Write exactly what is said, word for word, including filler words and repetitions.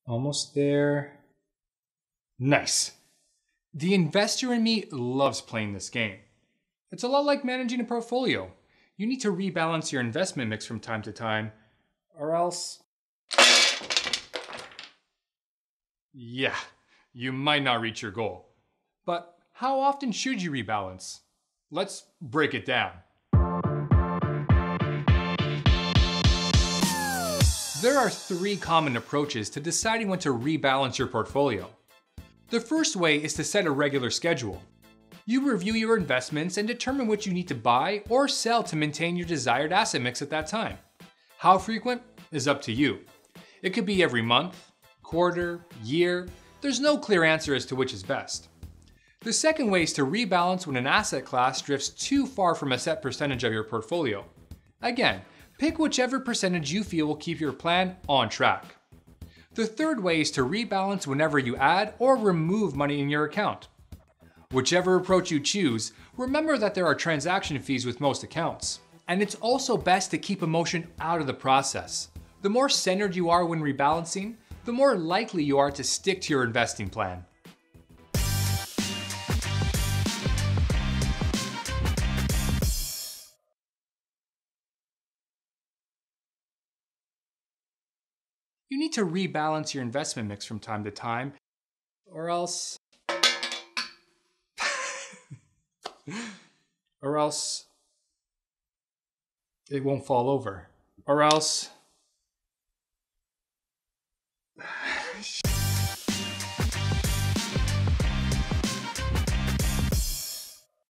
Almost there. Nice. The investor in me loves playing this game. It's a lot like managing a portfolio. You need to rebalance your investment mix from time to time, or else... Yeah, you might not reach your goal. But how often should you rebalance? Let's break it down. There are three common approaches to deciding when to rebalance your portfolio. The first way is to set a regular schedule. You review your investments and determine what you need to buy or sell to maintain your desired asset mix at that time. How frequent is up to you. It could be every month, quarter, year. There's no clear answer as to which is best. The second way is to rebalance when an asset class drifts too far from a set percentage of your portfolio. Again, pick whichever percentage you feel will keep your plan on track. The third way is to rebalance whenever you add or remove money in your account. Whichever approach you choose, remember that there are transaction fees with most accounts. And it's also best to keep emotion out of the process. The more centered you are when rebalancing, the more likely you are to stick to your investing plan. You need to rebalance your investment mix from time to time, or else... or else... it won't fall over. Or else...